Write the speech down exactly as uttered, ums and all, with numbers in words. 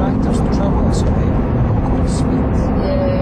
tractors trouble us a bit, not quite speed. Yeah.